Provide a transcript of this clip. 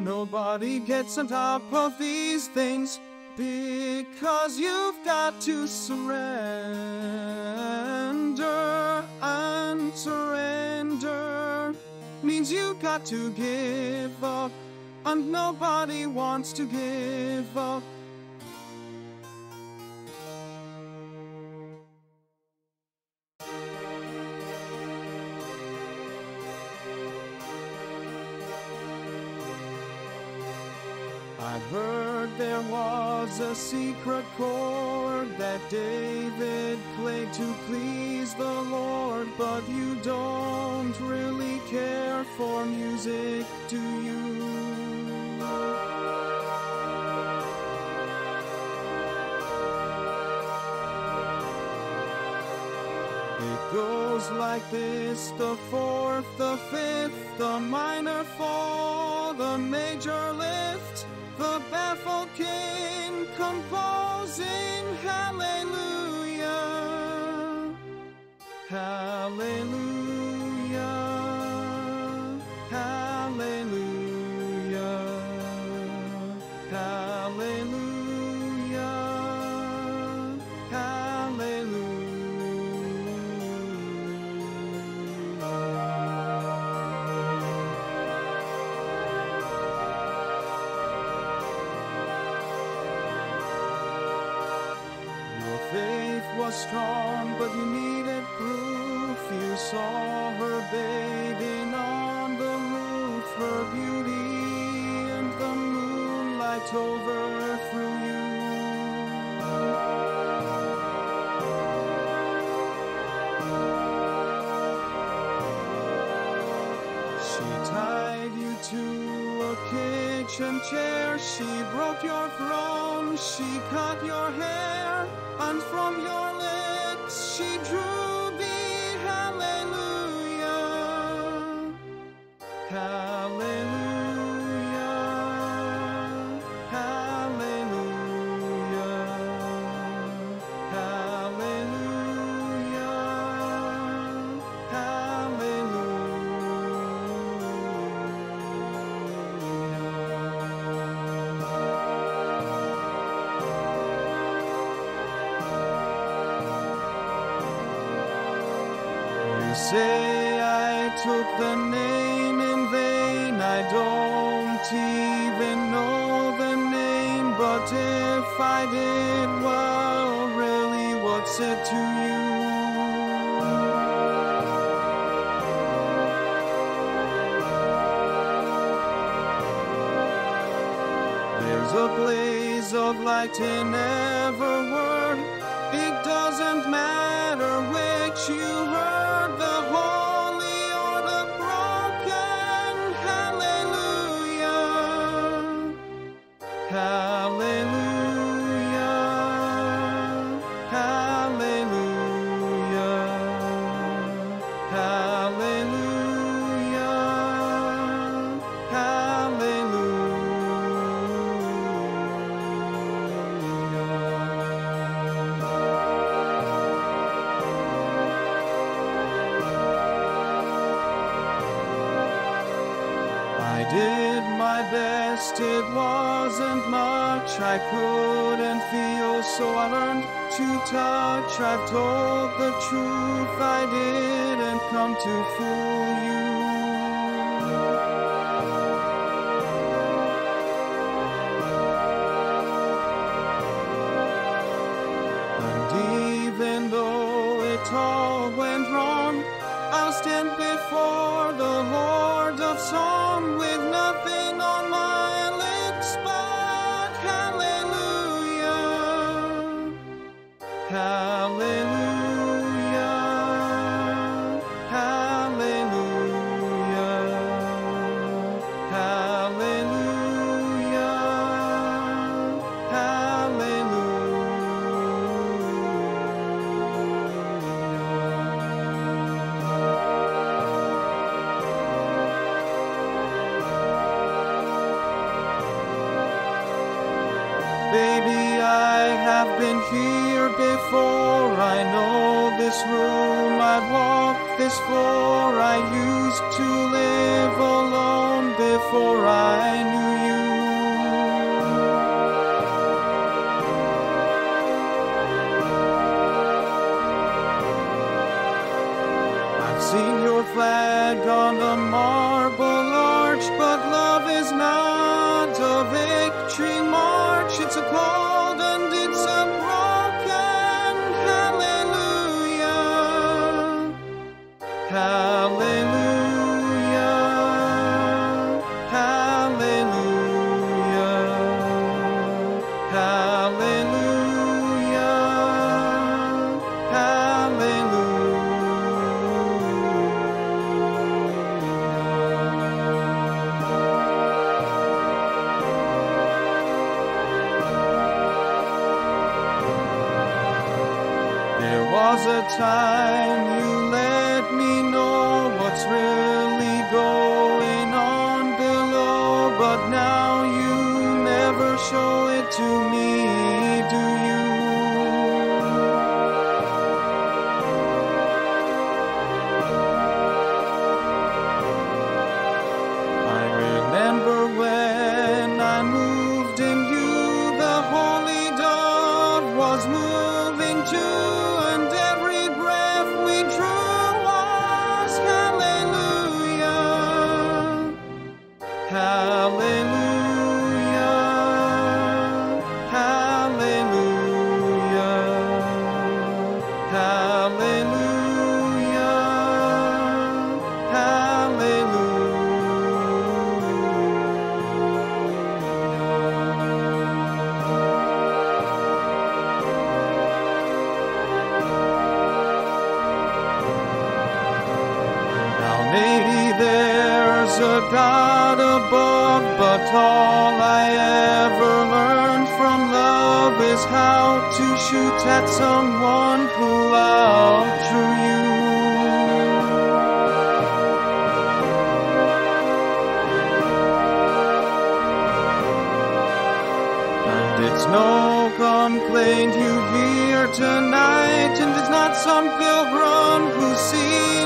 Nobody gets on top of these things, because you've got to surrender, and surrender means you've got to give up, and nobody wants to give up. I heard there was a secret chord that David played to please the Lord, but you don't really care for music, do you? It goes like this: the fourth, the fifth, the minor fall, the major lift, the baffled king composing hallelujah, hallelujah, hallelujah, hallelujah, hallelujah. Was strong, but you needed proof. You saw her bathing on the roof, her beauty and the moonlight overthrew you. She tied you to a kitchen chair, she broke your throne, she cut your hair, and from your lips she drew the hallelujah, hallelujah, hallelujah, hallelujah, Say I took the name in vain, I don't even know the name, but if I did, well, really, what's it to you? There's a blaze of light in every word, it doesn't matter which you heard, the holy or the broken, hallelujah, hallelujah, hallelujah, hallelujah, hallelujah. Did my best, it wasn't much, I couldn't feel, so I learned to touch. I've told the truth, I didn't come to fool you. And even though it all went wrong, I'll stand before the Lord of Song with nothing on my lips but hallelujah, hallelujah, hallelujah, hallelujah, hallelujah. Baby, I have been here before, I know this room, I've walked this floor, I used to live alone before I knew you. seen your flag on the marble arch, but love is not a victory march. It's a cold and it's a broken hallelujah. Hallelujah. There was a time you let me know what's really going on below, but now you never show it to me, do you? I remember when I moved in you, the holy dove was moving too. Maybe there's a God above, but all I ever learned from love is how to shoot at someone who outdrew you. And it's no complaint you hear tonight, and it's not some pilgrim who's seen